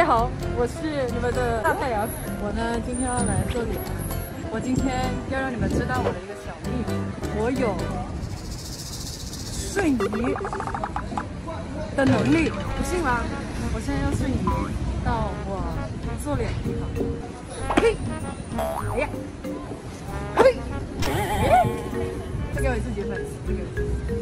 家好，我是你们的大太阳。我呢今天要来做脸，我今天要让你们知道我的一个小秘密，我有瞬移的能力，不信吗？我现在要瞬移到我做脸的地方。嘿，哎呀，嘿，这给我自己粉丝，这个。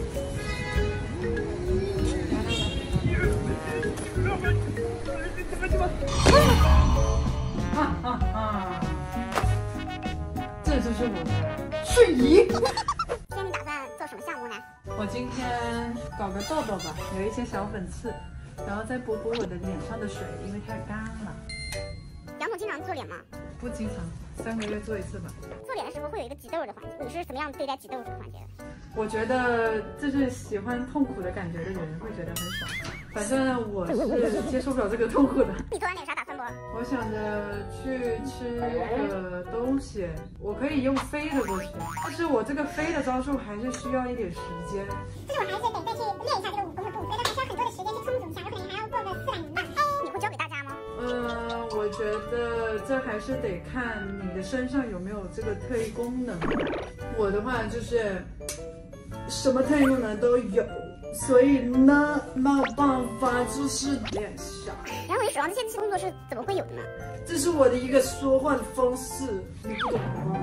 这就是我的瞬移。 今天你打算做什么项目呢？ 我今天搞个痘痘吧，有一些小粉刺，然后再补补我的脸上的水，因为太干了。 杨总经常做脸吗？ 不经常，3个月做一次吧。 做脸的时候会有一个挤痘的环节，你是怎么样对待挤痘这个环节的？ 我觉得就是喜欢痛苦的感觉的人会觉得很爽，反正我是接受不了这个痛苦的。 你做完脸啥打算不？ 我想着去吃个东西，我可以用飞的过去，但是我这个飞的招数还是需要一点时间。 就是我还是得再去练一下这个武功的步，所以它还需要很多的时间去充足一下，有可能还要过个400年吧。你会教给大家吗？ 我觉得这还是得看你的身上有没有这个特异功能。我的话就是什么特异功能都有，所以呢没有办法，就是练下。 然后你手上这些动作是怎么会有的呢？ 这是我的一个说话的方式，你不懂吗？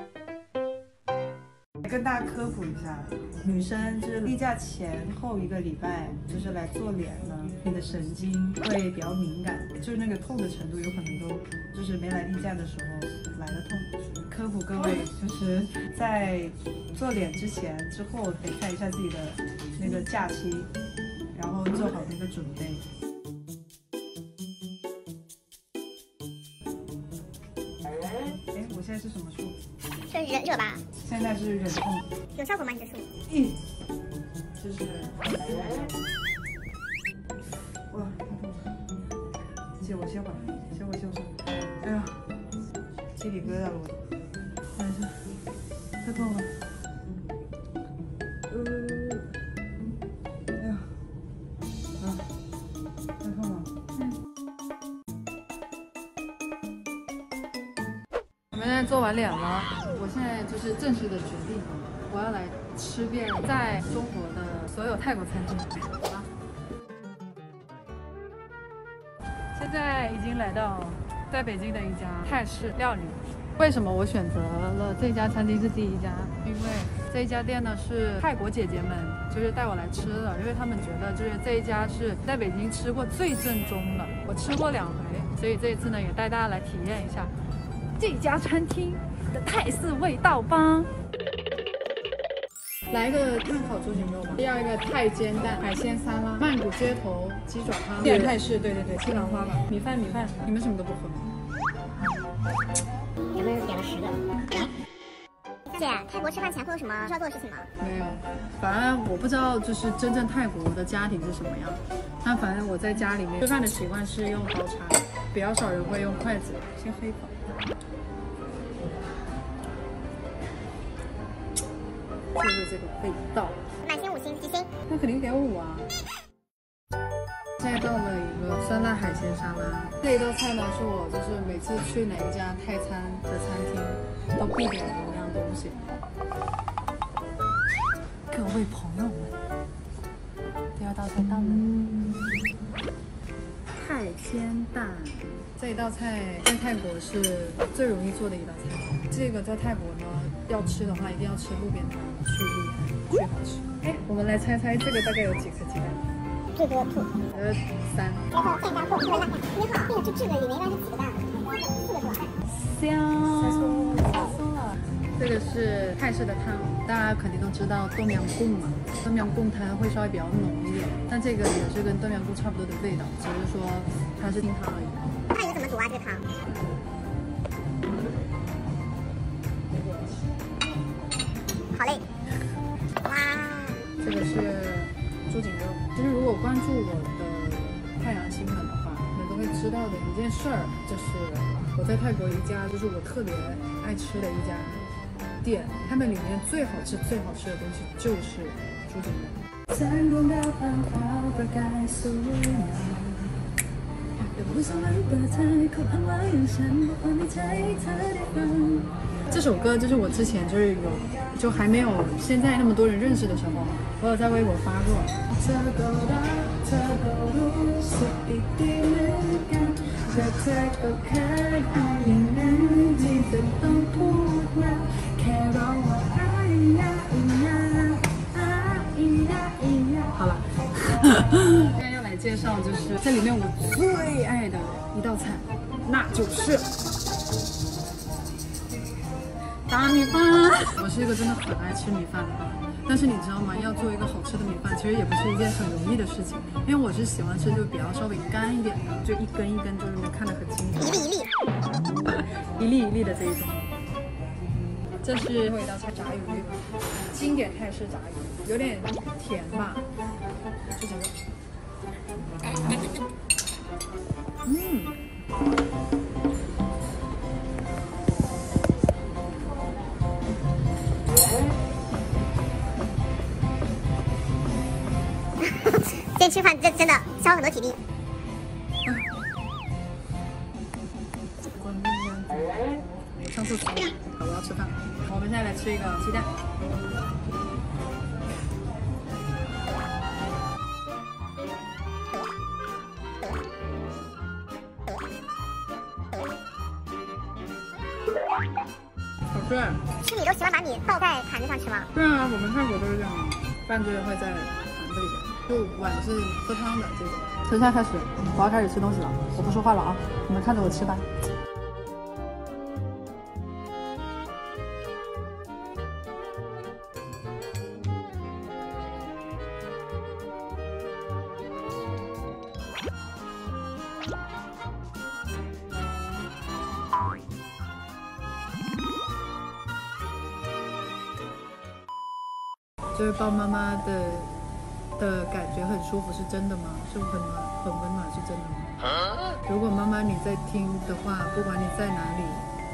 跟大家科普一下，女生就是例假前后1个礼拜，就是来做脸呢，你的神经会比较敏感，就是那个痛的程度有可能都就是没来例假的时候来的痛。科普各位，就是在做脸之前、之后得看一下自己的那个假期，然后做好那个准备。哎，我现在是什么数？ 是热吧？ 现在是忍痛。 有效果吗？你的数？ 就是哇，太痛了！借我歇会儿，歇会儿。哎呀，鸡皮疙瘩了我都。等一下，太痛了。哎呀，太痛了。我们现在做完脸了，我现在就是正式的决定，我要来吃遍在中国的所有泰国餐厅。好了，现在已经来到在北京的一家泰式料理。为什么我选择了这家餐厅是第一家？因为这一家店呢是泰国姐姐们就是带我来吃的，因为他们觉得就是这一家是在北京吃过最正宗的，我吃过2回，所以这一次呢也带大家来体验一下这家餐厅的泰式味道吧。来一个炭烤猪颈肉吧，要一个泰煎蛋、海鲜沙拉、曼谷街头鸡爪汤，点泰式，对，西兰花吧，米饭，你们什么都不喝吗？ 我们点了10个。姐，泰国吃饭前会有什么需要做的事情吗？ 没有，反正我不知道就是真正泰国的家庭是什么样。但反正我在家里面吃饭的习惯是用刀叉，比较少人会用筷子。先喝一口。就是这个味道， 满星5星几星？ 那肯定给5啊。现在到了一个酸辣海鲜沙拉，这一道菜呢是我就是每次去哪一家泰餐的餐厅都必点的一样东西。各位朋友们，第2道菜到了，泰煎蛋。这一道菜在泰国是最容易做的一道菜。这个在泰国呢，要吃的话一定要吃路边摊，巨厉害，巨好吃。哎，我们来猜猜这个大概有几颗鸡蛋？ 最多2。 3。 然后再加或辣蛋。你好，那个这个里面应该是几个蛋？4个是吧？ 香，松了。这个是泰式的汤，大家肯定都知道冬阳贡嘛，冬阳贡它会稍微比较浓一点，但这个也是跟冬阳贡差不多的味道，只是说它是清汤而已。 那你怎么煮啊？这个汤？好嘞。哇， 这个是猪颈肉。就是如果关注我的太阳新闻的话，你们都会知道的一件事儿，就是我在泰国一家就是我特别爱吃的一家店，他们里面最好吃的东西就是猪颈肉。 这首歌就是我之前就是就还没有现在那么多人认识的时候，我有在微博发过。好了，现在要来介绍就是这里面我最爱的一道菜，那就是大米饭。我是一个真的很爱吃米饭的人，但是你知道吗？要做一个好吃的米饭，其实也不是一件很容易的事情，因为我是喜欢吃就比较稍微干一点的，就一根一根就是能看得很清楚，一粒一粒的这一种。这是最后一道菜，炸鱼，经典泰式炸鱼，有点甜吧，就这个。 今天吃饭真的消耗很多体力。 我上厕所，我要吃饭。我们现在来吃一个鸡蛋。好吃。 吃米都喜欢把米倒在盘子上吃吗？ 对啊，我们泰国都是这样，饭就是会在盘子里边，就碗是喝汤的这种。从现在开始，我要开始吃东西了，我不说话了啊，你们看着我吃吧。就是抱妈妈的感觉很舒服，是真的吗？是很暖很温暖，是真的吗？如果妈妈你在听的话，不管你在哪里，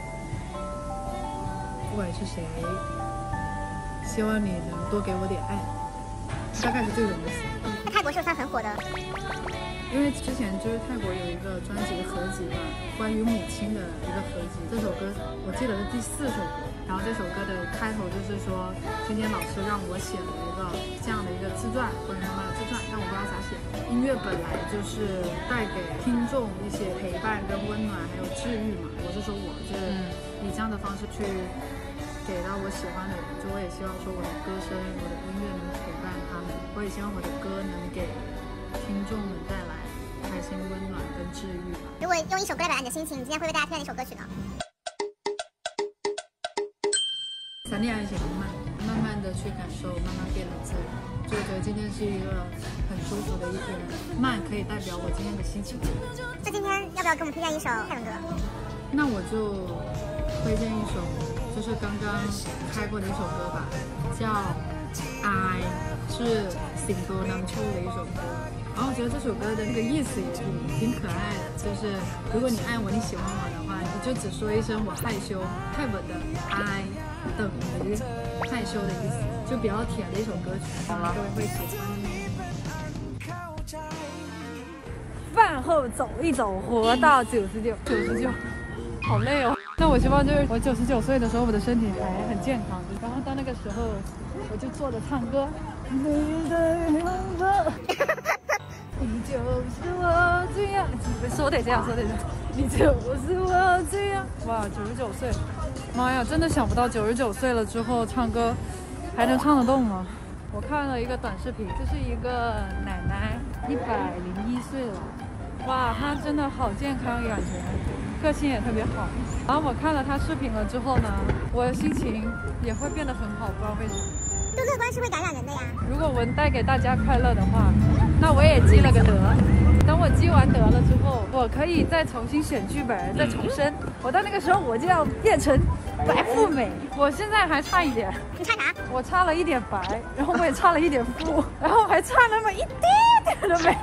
不管是谁，希望你能多给我点爱，大概是这种意思。 在泰国是算很火的， 因为之前就是泰国有一个专辑合集嘛，关于母亲的一个合集，这首歌我记得是第4首歌。然后这首歌的开头就是说，今天老师让我写了一个这样的一个自传，关于妈妈的自传，但我不知道咋写。音乐本来就是带给听众一些陪伴跟温暖，还有治愈嘛。我是说我就是以这样的方式去给到我喜欢的人，就我也希望说我的歌声、我的音乐能陪伴他们，我也希望我的歌能给听众们带来开心、温暖跟治愈吧。 如果用一首歌来表达你的心情，你今天会为大家推荐哪首歌曲呢？ 3恋爱写的慢，慢慢的去感受，慢慢变得自然。就觉得今天是一个很舒服的一天，慢可以代表我今天的心情。 那今天要不要给我们推荐一首泰文歌？ 那我就推荐一首，就是刚刚开过的一首歌吧，叫《爱》，是醒多南秋的一首歌。然后我觉得这首歌的那个意思也挺可爱的，就是如果你爱我，你喜欢我的话，你就只说一声我害羞，泰文的爱等于害羞的意思，就比较甜的一首歌曲，希望各位会喜欢。饭后走一走，活到99，好累哦。那我希望就是我99岁的时候，我的身体还很健康，然后到那个时候，我就坐着唱歌。你的样子。你就是我最爱，说得这样，你就是我最爱。哇，99岁，妈呀，真的想不到99岁了之后唱歌还能唱得动吗？我看了一个短视频，就是一个奶奶101岁了，哇，她真的好健康，感觉个性也特别好。然后我看了她视频了之后呢，我的心情也会变得很好，不知道为什么。 就乐观是会感染人的呀。 如果我带给大家快乐的话，那我也积了个德。等我积完德了之后，我可以再重新选剧本，再重生。我到那个时候我就要变成白富美。我现在还差一点。 你差啥？ 我差了一点白，然后我也差了一点富，然后还差那么一点点的美。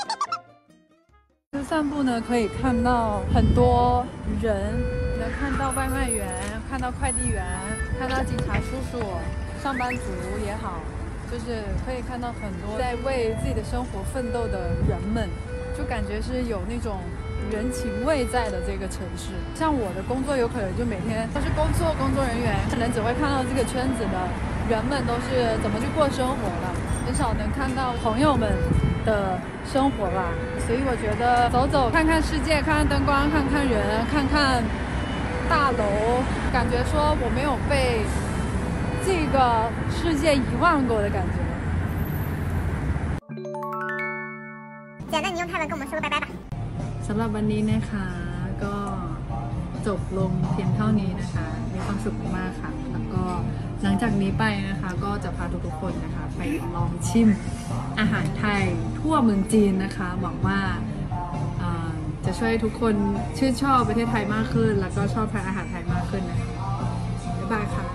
就散步呢，可以看到很多人，能看到外卖员，看到快递员，看到警察叔叔。上班族也好，就是可以看到很多在为自己的生活奋斗的人们， 就感觉是有那种人情味在的这个城市。像我的工作有可能就每天都是工作人员，可能只会看到这个圈子的人们都是怎么去过生活的，很少能看到朋友们的生活吧。所以我觉得走走看看世界，看看灯光，看看人，看看大楼，感觉说我没有被这个世界遗忘过的感觉。 姐，那你用泰文跟我们说个拜拜吧。 สำหรับวันนี้นะคะก็จบลงเพียงเท่านี้นะคะมีความสุขมากค่ะแล้วก็หลังจากนี้ไปนะคะก็จะพาทุกๆคนนะคะไปลองชิมอาหารไทยทั่วเมืองจีนนะคะหวังว่าจะช่วยทุกคนชื่นชอบประเทศไทยมากขึ้นแล้วก็ชอบทานอาหารไทยมากขึ้นนะคะบ๊ายบายค่ะ